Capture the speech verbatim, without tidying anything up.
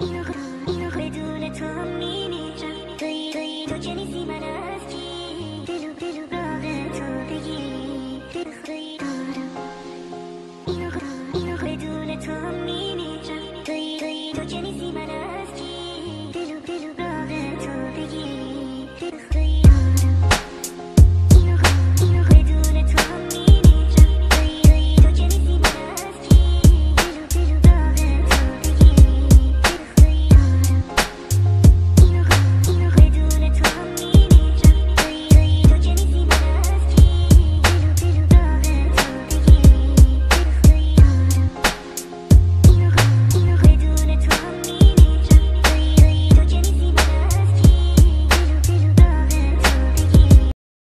اینو اینو بدون تو میمیرم، توی توی تو که نیستی من از کی، دلو دلو راه تو بگی، دل خدایی دارم، اینو اینو بدون تو